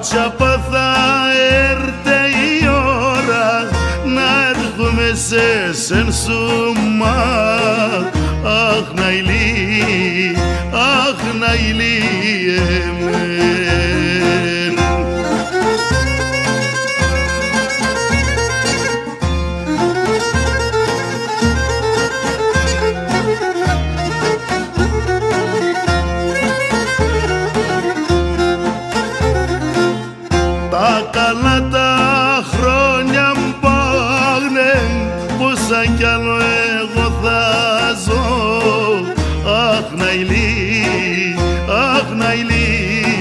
Ατσάπα θα έρθε η ώρα να έρθουμε σε σενσούμα. Αχ Ναϊλή, αχ Ναϊλή εμέν. Τα καλά τα χρόνια μου πάγνε, πόσα κι άλλο εγώ θα ζω. Αχ Ναϊλή, αχ Ναϊλή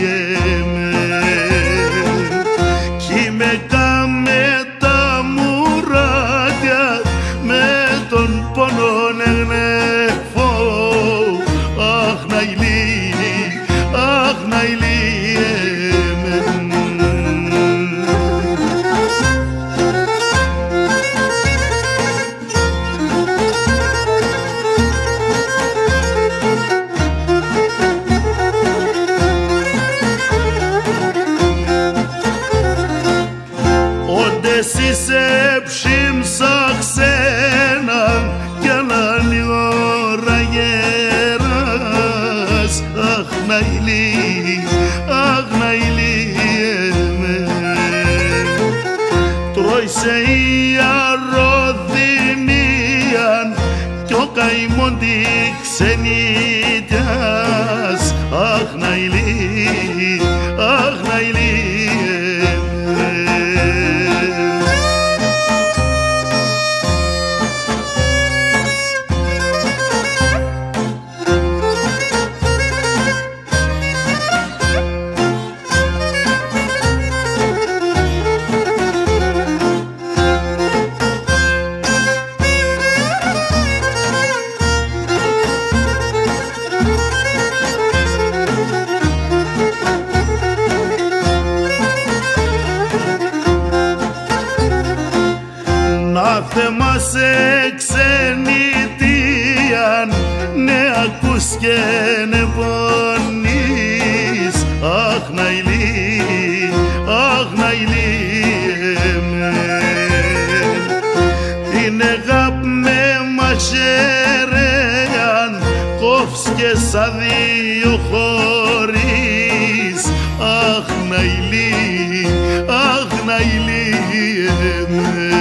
εμέν. Κι με κάμε τα μουράτια με τον πόνο εγνεφώ. Αχ Ναϊλή, αχ Ναϊλή εμέν. Εσύ σε ψήμσα ξένα κι άλλα λίγο ώρα γέρας. Αχ Ναϊλή, αχ Ναϊλή εμέν. Τρώει σε η αρροδυνία κι ο καημόν τη ξενίτιας. Αχ Ναϊλή, αχ Ναϊλή. Να θέμασε ξενιτίαν, ναι ακούς και ναι πονείς. Αχ Ναϊλή, αχ Ναϊλή εμέν. Την αγάπη με μαχαιρέαν, κόφσκε σαν δύο χωρίς. Αχ Ναϊλή, αχ Ναϊλή εμέν.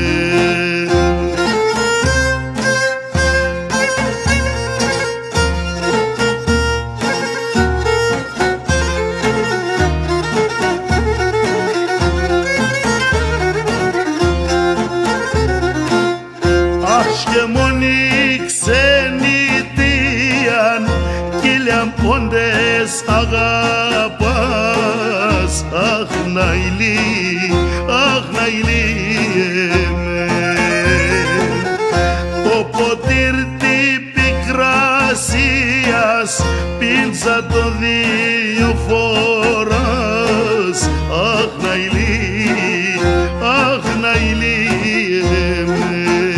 Και μόνοι ξενιτίαν κυλιαν πόντες αγαπάς. Αχ Ναϊλή, αχ Ναϊλή εμέν. Το ποτήρ την πικρασίας πίνσα το δύο φοράς. Αχ Ναϊλή, αχ Ναϊλή εμέν.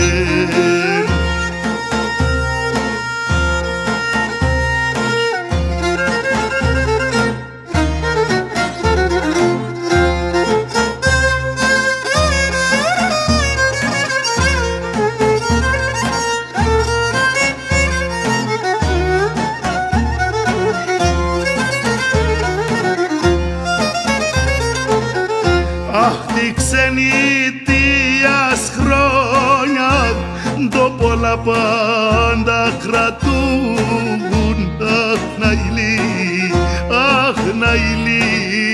Αχ, τη ξενιτίας χρόνια το πολλά πάντα κρατούν. Αχ Ναϊλή, αχ Ναϊλή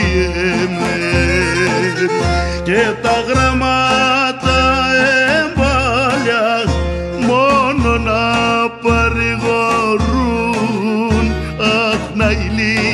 εμέν. Και τα γραμμάτα εμπάλια μόνο να παρηγορούν. Αχ Ναϊλή,